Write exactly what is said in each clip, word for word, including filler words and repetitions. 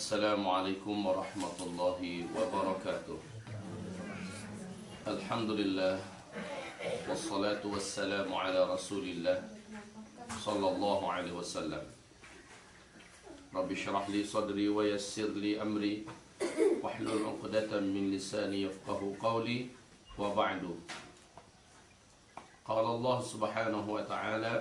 Assalamualaikum warahmatullahi wabarakatuh. Alhamdulillah, wassalatu wassalamu ala rasulillah sallallahu alaihi wasallam. Rabbi syrah li sadri wa yassir li amri wahlul uqdatan min lisani yafqahu qawli. Wa ba'du. Qala Allah subhanahu wa ta'ala: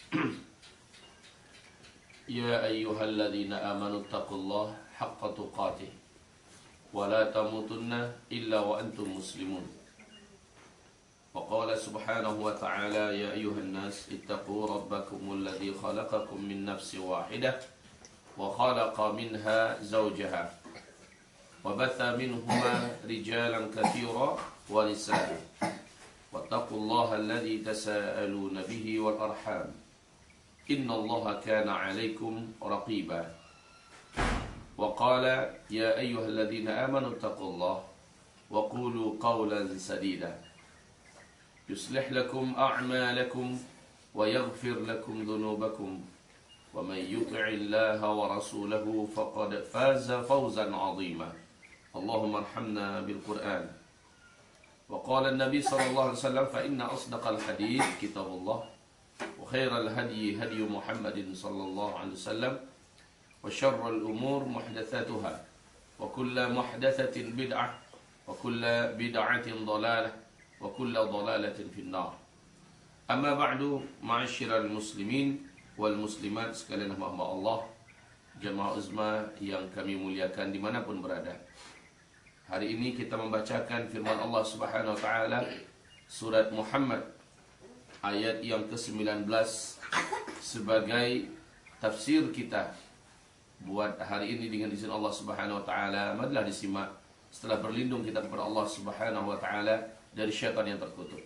Ya ayyuhalladzina amanu taqullaha haqqa tuqatih wa la tamutunna illa wa antum muslimun. Wa qala subhanahu wa ta'ala: Ya ayyuhan nas ittaqu rabbakumul ladzi khalaqakum min nafsin wahidah wa khalaqa minha zawjaha wa batha minhuma rijalan katsiran wa nisaa. Wattaqullaha alladzi tasaaluna bihi wal arham. Inna Allaha kana alaikum raqiba. Wa qala: Ya ayyuhalladzina amanu taqullaha wa qulu qawlan sadida yuslih lakum a'malakum wa yaghfir lakum dhunubakum wa man yuti'illaha wa rasulahu faqad faza fawzan 'azima. Allahumma arhamna bil Qur'an. Wa qala an-nabi sallallahu alaihi wasallam: Fa inna asdaqal hadits kitabullah wa khairal hadyi hadyu Muhammadin sallallahu alaihi wasallam wa syarrul umur muhdatsatuha wa kullu muhdatsatin bid'ah wa kullu bid'atin dhalalah wa kullu dhalalatin finnar. Amma ba'du, ma'asyiral muslimin wal muslimat sekalian hamba Allah, jemaah uzma yang kami muliakan dimanapun berada. Hari ini kita membacakan firman Allah Subhanahu wa taala surat Muhammad ayat yang ke sembilan belas sebagai tafsir kita buat hari ini dengan izin Allah Subhanahu wa taala. Marilah disimak setelah berlindung kita kepada Allah Subhanahu wa taala dari syaitan yang terkutuk.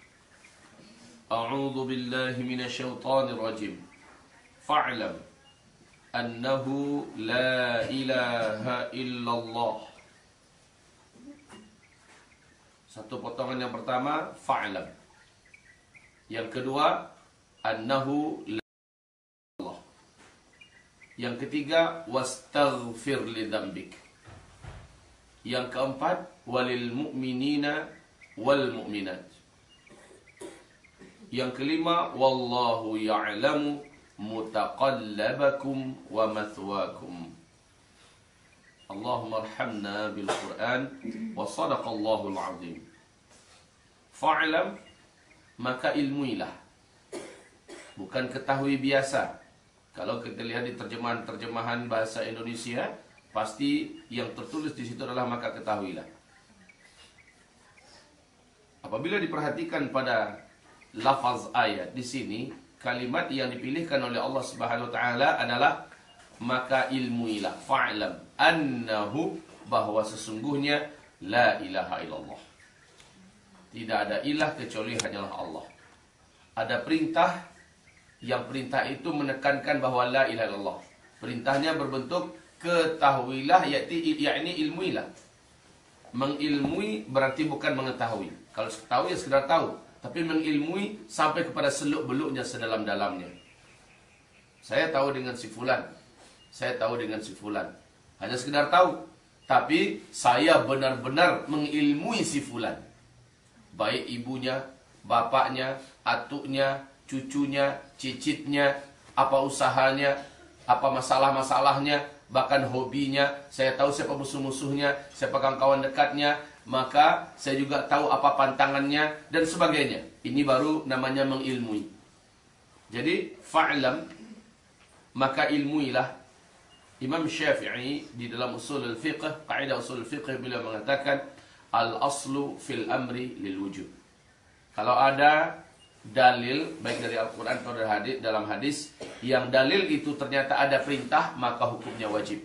A'udzu billahi minasyaitonir rajim. Fa'lam annahu la ilaha illallah. Satu potongan yang pertama, fa'lam. Yang kedua, annahu la Allah. Yang ketiga, wastaghfir li dzambik. Yang keempat, walil mu'minina wal mu'minat. Yang kelima, wallahu ya'lamu mutaqallabakum wa mathwaakum. Allahumma arhamna bil Qur'an wa sadaqallahul azim. Fa'lam, maka ilmuilah. Bukan ketahui biasa. Kalau kita lihat di terjemahan-terjemahan bahasa Indonesia, pasti yang tertulis di situ adalah maka ketahuilah. Apabila diperhatikan pada lafaz ayat di sini, kalimat yang dipilihkan oleh Allah Subhanahu wa taala adalah maka ilmuilah. Fa'lam annahu, bahwa sesungguhnya la ilaha illallah. Tidak ada ilah kecuali hanyalah Allah. Ada perintah, yang perintah itu menekankan bahawa la ilaha illallah. Perintahnya berbentuk ketahuilah, yakni ilmuilah. Mengilmui berarti bukan mengetahui. Kalau tahu ya sekedar tahu, tapi mengilmui sampai kepada seluk-beluknya sedalam-dalamnya. Saya tahu dengan si fulan, saya tahu dengan si fulan. Hanya sekedar tahu, tapi saya benar-benar mengilmui si fulan. Baik ibunya, bapaknya, atuknya, cucunya, cicitnya, apa usahanya, apa masalah-masalahnya, bahkan hobinya. Saya tahu siapa musuh-musuhnya, siapa kawan-kawan dekatnya. Maka saya juga tahu apa pantangannya dan sebagainya. Ini baru namanya mengilmui. Jadi fa'lam, maka ilmuilah. Imam Syafi'i di dalam usul al-fiqh, kaidah usul al-fiqh, beliau mengatakan al-aslu fil amri lil wujub. Kalau ada dalil baik dari Al-Quran atau dari hadis, dalam hadis yang dalil itu ternyata ada perintah, maka hukumnya wajib.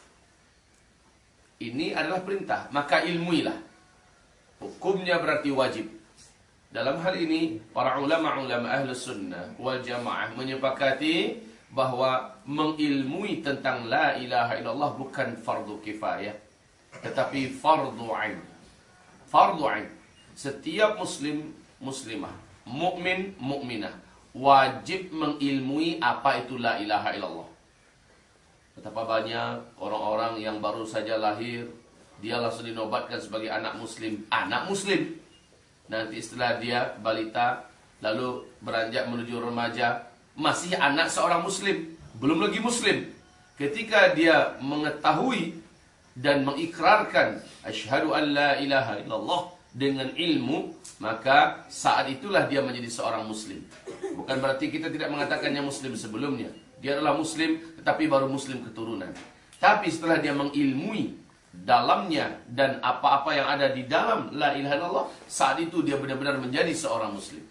Ini adalah perintah, maka ilmuilah. Hukumnya berarti wajib. Dalam hal ini para ulama-ulama ahli sunnah wal jamaah menyepakati bahwa mengilmui tentang la ilaha illallah bukan fardu kifayah, tetapi fardu ain. Fardu ain. Setiap muslim, muslimah, mukmin, mukminah wajib mengilmui apa itu la ilaha illallah. Betapa banyak orang-orang yang baru saja lahir, dia langsung dinobatkan sebagai anak muslim. Anak muslim. Nanti setelah dia balita, lalu beranjak menuju remaja, masih anak seorang muslim, belum lagi muslim. Ketika dia mengetahui dan mengikrarkan asyhadu an la ilaha illallah dengan ilmu, maka saat itulah dia menjadi seorang muslim. Bukan berarti kita tidak mengatakannya muslim sebelumnya. Dia adalah muslim, tetapi baru muslim keturunan. Tapi setelah dia mengilmui dalamnya dan apa-apa yang ada di dalam la ilaha illallah, saat itu dia benar-benar menjadi seorang muslim.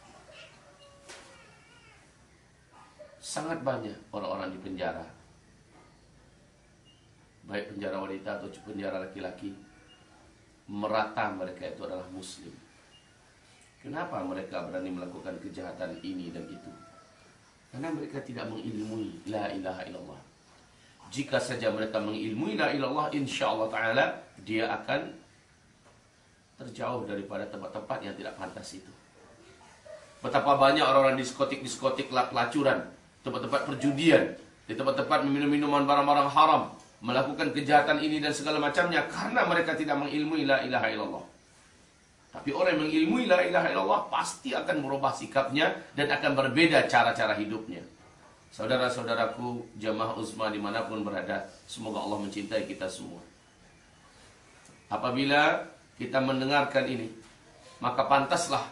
Sangat banyak orang-orang di penjara, baik penjara wanita atau penjara laki-laki, merata mereka itu adalah muslim. Kenapa mereka berani melakukan kejahatan ini dan itu? Karena mereka tidak mengilmui la ilaha illallah. Jika saja mereka mengilmui la ilaha illallah, insya Allah ta'ala dia akan terjauh daripada tempat-tempat yang tidak pantas itu. Betapa banyak orang-orang diskotik-diskotik pelacuran, tempat-tempat perjudian, di tempat-tempat meminum minuman barang-barang haram, melakukan kejahatan ini dan segala macamnya karena mereka tidak mengilmui la ilaha illallah. Tapi orang yang mengilmui la ilaha illallah pasti akan merubah sikapnya dan akan berbeda cara-cara hidupnya. Saudara-saudaraku, jamaah uzma dimanapun berada, semoga Allah mencintai kita semua. Apabila kita mendengarkan ini, maka pantaslah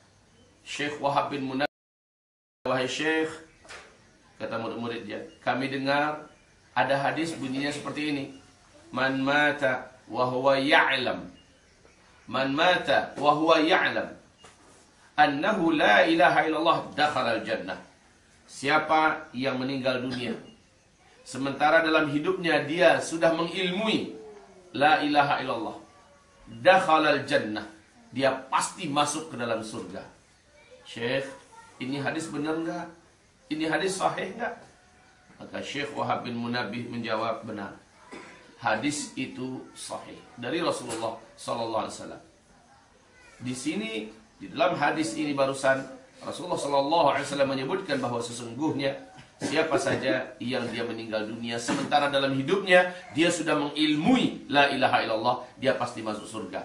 Syekh Wahab bin Munabih, wahai Syekh, kata murid-muridnya, kami dengar ada hadis bunyinya seperti ini. Man mata wa huwa ya'lam. Man mata wa huwa ya'lam annahu la ilaha illallah dakhala al-jannah. Siapa yang meninggal dunia sementara dalam hidupnya dia sudah mengilmui la ilaha illallah, dakhala al-jannah, dia pasti masuk ke dalam surga. Syekh, ini hadis benar enggak? Ini hadis sahih enggak? Maka Syekh Wahab bin Munabih menjawab, benar. Hadis itu sahih dari Rasulullah sallallahu alaihi wasallam. Di sini, di dalam hadis ini barusan Rasulullah sallallahu alaihi wasallam menyebutkan bahwa sesungguhnya siapa saja yang dia meninggal dunia sementara dalam hidupnya dia sudah mengilmui la ilaha illallah, dia pasti masuk surga.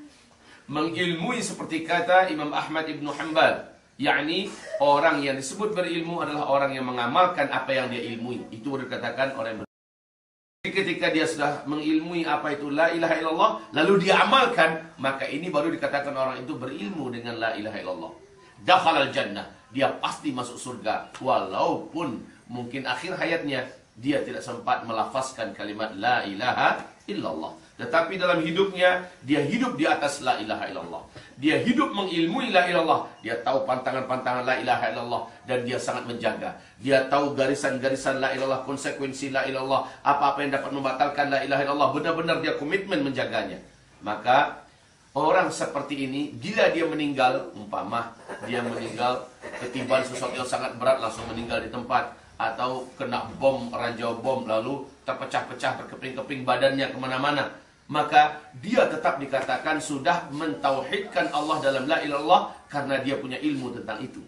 Mengilmui seperti kata Imam Ahmad ibnu Hanbal, yakni orang yang disebut berilmu adalah orang yang mengamalkan apa yang dia ilmui. Itu dikatakan orang yang berilmu. Ketika dia sudah mengilmui apa itu la ilaha illallah, lalu dia amalkan, maka ini baru dikatakan orang itu berilmu dengan la ilaha illallah. Dakhalal jannah, dia pasti masuk surga, walaupun mungkin akhir hayatnya dia tidak sempat melafazkan kalimat la ilaha illallah. Tetapi dalam hidupnya, dia hidup di atas la ilaha illallah. Dia hidup mengilmui la ilallah. Dia tahu pantangan-pantangan la ilaha illallah. Dan dia sangat menjaga. Dia tahu garisan-garisan la ilallah, konsekuensi la ilallah, apa-apa yang dapat membatalkan la ilaha illallah. Benar-benar dia komitmen menjaganya. Maka orang seperti ini, bila dia meninggal, umpama dia meninggal ketiban sesuatu yang sangat berat, langsung meninggal di tempat, atau kena bom, ranjau bom, lalu terpecah-pecah, berkeping-keping badannya kemana-mana, maka dia tetap dikatakan sudah mentauhidkan Allah dalam la ilallah karena dia punya ilmu tentang itu.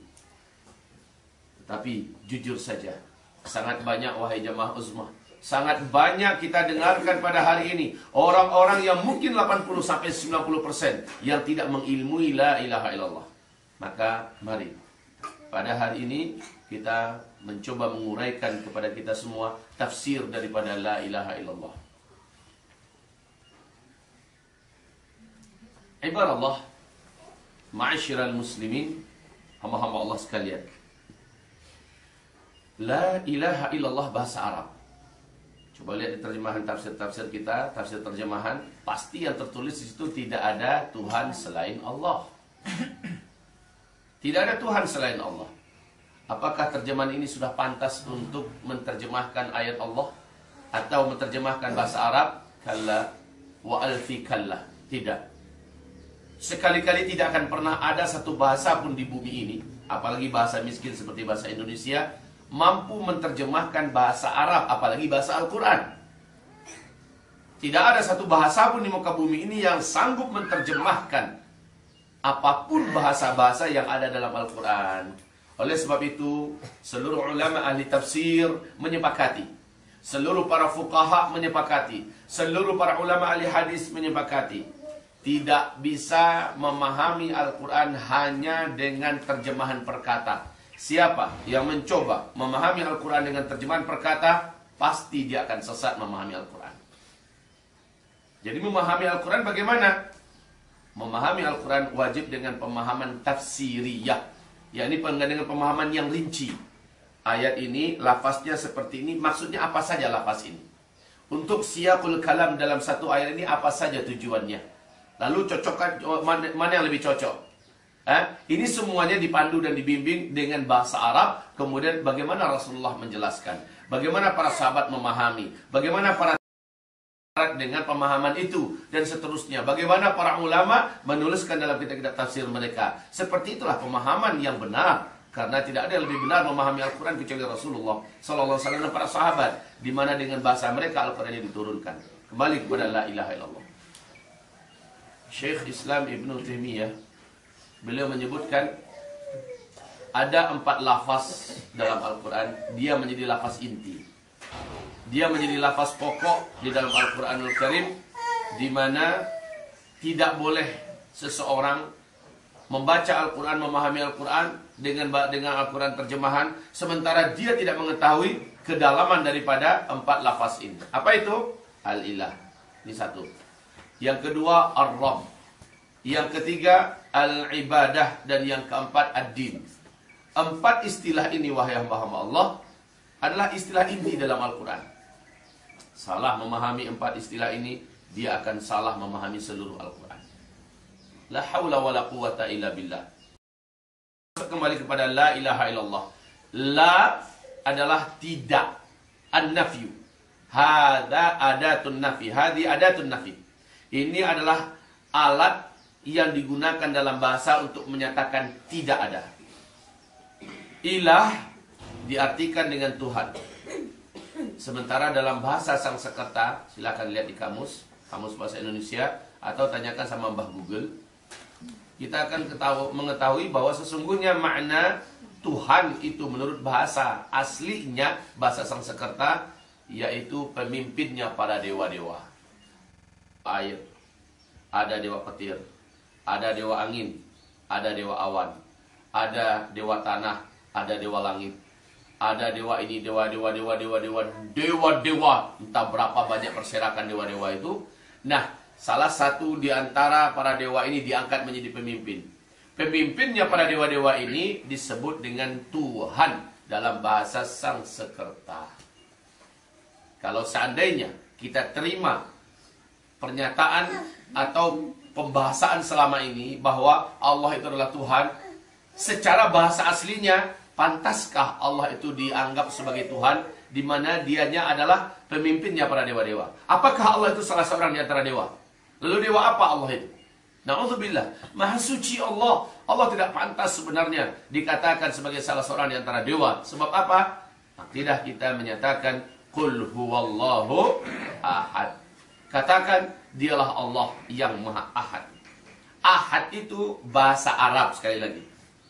Tetapi jujur saja, sangat banyak wahai jamaah uzmah, sangat banyak kita dengarkan pada hari ini orang-orang yang mungkin delapan puluh sampai sembilan puluh persen yang tidak mengilmui la ilaha illallah. Maka mari pada hari ini kita mencoba menguraikan kepada kita semua tafsir daripada la ilaha illallah. Ibaratullah, ma'asyiral muslimin, hamba-hamba Allah sekalian. La ilaha illallah bahasa Arab. Coba lihat di terjemahan tafsir-tafsir kita, tafsir terjemahan, pasti yang tertulis di situ tidak ada Tuhan selain Allah. Tidak ada Tuhan selain Allah. Apakah terjemahan ini sudah pantas untuk menerjemahkan ayat Allah atau menerjemahkan bahasa Arab? Kalla wa alfi kalla. Tidak. Sekali-kali tidak akan pernah ada satu bahasa pun di bumi ini, apalagi bahasa miskin seperti bahasa Indonesia, mampu menerjemahkan bahasa Arab, apalagi bahasa Al-Quran. Tidak ada satu bahasa pun di muka bumi ini yang sanggup menerjemahkan apapun bahasa-bahasa yang ada dalam Al-Quran. Oleh sebab itu, seluruh ulama ahli tafsir menyepakati seluruh para fuqaha menyepakati, seluruh para ulama ahli hadis menyepakati, tidak bisa memahami Al-Quran hanya dengan terjemahan perkata. Siapa yang mencoba memahami Al-Quran dengan terjemahan perkata, pasti dia akan sesat memahami Al-Quran. Jadi memahami Al-Quran bagaimana? Memahami Al-Quran wajib dengan pemahaman tafsiriyah, yakni dengan pemahaman yang rinci. Ayat ini, lafaznya seperti ini, maksudnya apa saja lafaz ini? Untuk siyaqul kalam dalam satu ayat ini, apa saja tujuannya? Lalu cocokkan, mana, mana yang lebih cocok? Eh? Ini semuanya dipandu dan dibimbing dengan bahasa Arab. Kemudian bagaimana Rasulullah menjelaskan, bagaimana para sahabat memahami, bagaimana para dengan pemahaman itu, dan seterusnya. Bagaimana para ulama menuliskan dalam kitab-kitab tafsir mereka. Seperti itulah pemahaman yang benar. Karena tidak ada yang lebih benar memahami Al-Quran kecuali Rasulullah Sallallahu Alaihi Wasallam dan para sahabat, di mana dengan bahasa mereka Al-Quran ini diturunkan. Kembali kepada la ilaha illallah. Syekh Islam Ibnu Taimiyah, beliau menyebutkan ada empat lafaz dalam Al-Quran, dia menjadi lafaz inti. Dia menjadi lafaz pokok di dalam Al-Quranul Karim, di mana tidak boleh seseorang membaca Al-Quran, memahami Al-Quran dengan dengan Al-Quran terjemahan, sementara dia tidak mengetahui kedalaman daripada empat lafaz ini. Apa itu? Al-ilah. Ini satu. Yang kedua, Ar-Rabb. Yang ketiga, Al-ibadah. Dan yang keempat, Ad-din. Empat istilah ini, wahai hamba-hamba Allah, adalah istilah inti dalam Al-Quran. Salah memahami empat istilah ini, dia akan salah memahami seluruh Al-Quran. La hawla wa la quwata illa billah. Kembali kepada la ilaha illallah. La adalah tidak. An-nafyu. Hada adatun nafi. Hadi adatun nafi. Ini adalah alat yang digunakan dalam bahasa untuk menyatakan tidak ada. Ilah diartikan dengan Tuhan. Sementara dalam bahasa Sanskerta, silakan lihat di kamus, kamus bahasa Indonesia, atau tanyakan sama Mbah Google. Kita akan ketahui, mengetahui bahwa sesungguhnya makna Tuhan itu menurut bahasa aslinya, bahasa Sanskerta, yaitu pemimpinnya para dewa-dewa. Air, ada dewa petir, ada dewa angin, ada dewa awan, ada dewa tanah, ada dewa langit, ada dewa ini, dewa, dewa, dewa, dewa, dewa, dewa, dewa, entah berapa banyak perserakan dewa-dewa itu. Nah, salah satu di antara para dewa ini diangkat menjadi pemimpin. Pemimpinnya para dewa-dewa ini disebut dengan Tuhan dalam bahasa Sanskerta. Kalau seandainya kita terima pernyataan atau pembahasan selama ini bahwa Allah itu adalah Tuhan, secara bahasa aslinya, pantaskah Allah itu dianggap sebagai Tuhan, di mana dianya adalah pemimpinnya para dewa-dewa? Apakah Allah itu salah seorang di antara dewa? Lalu dewa apa Allah itu? Na'udzubillah, maha suci Allah. Allah tidak pantas sebenarnya dikatakan sebagai salah seorang di antara dewa. Sebab apa? Akidah kita menyatakan Qul huwallahu ahad. Katakan dialah Allah yang maha ahad. Ahad itu bahasa Arab, sekali lagi.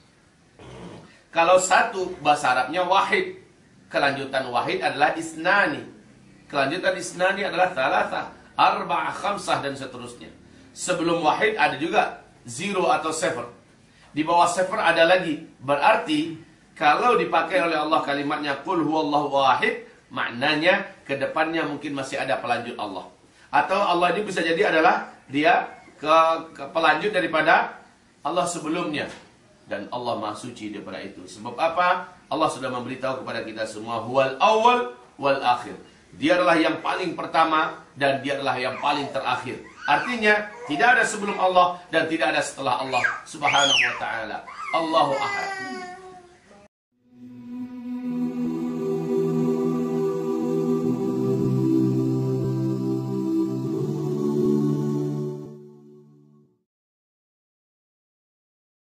Kalau satu bahasa Arabnya wahid, kelanjutan wahid adalah isnani, kelanjutan isnani adalah thalatha, arba'ah, khamsah, dan seterusnya. Sebelum wahid ada juga zero atau sefer. Di bawah sefer ada lagi. Berarti kalau dipakai oleh Allah kalimatnya Qul huwallahu wahid, maknanya ke depannya mungkin masih ada pelanjut Allah. Atau Allah ini bisa jadi adalah dia ke, ke pelanjut daripada Allah sebelumnya. Dan Allah maha suci daripada itu. Sebab apa? Allah sudah memberitahu kepada kita semua, huwal awal wal akhir. Dia adalah yang paling pertama dan dia adalah yang paling terakhir. Artinya tidak ada sebelum Allah dan tidak ada setelah Allah Subhanahu wa ta'ala. Allahu ahad.